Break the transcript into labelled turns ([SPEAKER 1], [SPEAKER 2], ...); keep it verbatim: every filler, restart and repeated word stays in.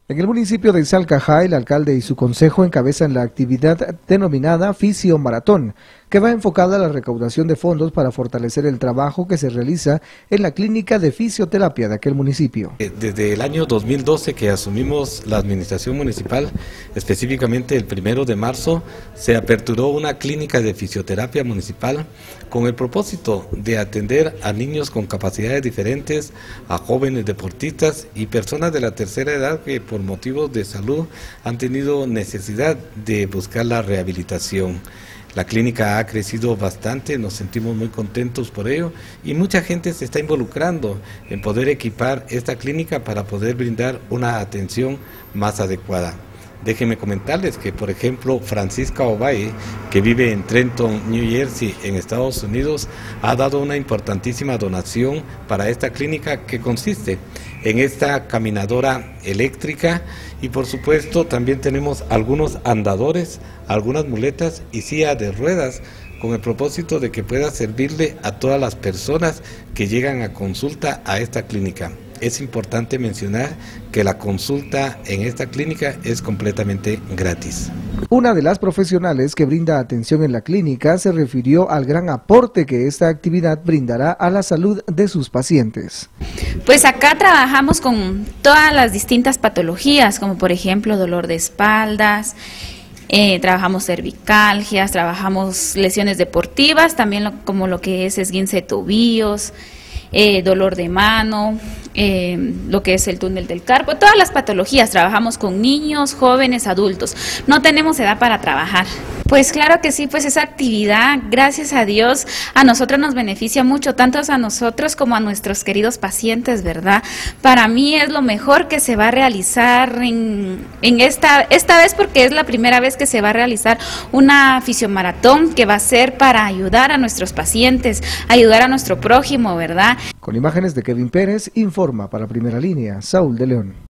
[SPEAKER 1] En el municipio de Salcajá, el alcalde y su consejo encabezan la actividad denominada Fisio Maratón, que va enfocada a la recaudación de fondos para fortalecer el trabajo que se realiza en la clínica de fisioterapia de aquel municipio.
[SPEAKER 2] Desde el año dos mil doce que asumimos la administración municipal, específicamente el primero de marzo, se aperturó una clínica de fisioterapia municipal con el propósito de atender a niños con capacidades diferentes, a jóvenes deportistas y personas de la tercera edad que por motivos de salud han tenido necesidad de buscar la rehabilitación. La clínica ha crecido bastante, nos sentimos muy contentos por ello y mucha gente se está involucrando en poder equipar esta clínica para poder brindar una atención más adecuada. Déjenme comentarles que, por ejemplo, Francisca Ovalle, que vive en Trenton, New Jersey, en Estados Unidos, ha dado una importantísima donación para esta clínica que consiste en esta caminadora eléctrica y, por supuesto, también tenemos algunos andadores, algunas muletas y silla de ruedas con el propósito de que pueda servirle a todas las personas que llegan a consulta a esta clínica. Es importante mencionar que la consulta en esta clínica es completamente gratis.
[SPEAKER 1] Una de las profesionales que brinda atención en la clínica se refirió al gran aporte que esta actividad brindará a la salud de sus pacientes.
[SPEAKER 3] Pues acá trabajamos con todas las distintas patologías, como por ejemplo dolor de espaldas, eh, trabajamos cervicalgias, trabajamos lesiones deportivas, también lo, como lo que es esguince de tobillos, Eh, dolor de mano, eh, lo que es el túnel del carpo, todas las patologías. Trabajamos con niños, jóvenes, adultos. No tenemos edad para trabajar. Pues claro que sí, pues esa actividad, gracias a Dios, a nosotros nos beneficia mucho, tanto a nosotros como a nuestros queridos pacientes, ¿verdad? Para mí es lo mejor que se va a realizar en, en esta, esta vez, porque es la primera vez que se va a realizar una fisiomaratón que va a ser para ayudar a nuestros pacientes, ayudar a nuestro prójimo, ¿verdad?
[SPEAKER 1] Con imágenes de Kevin Pérez, informa para Primera Línea, Saúl de León.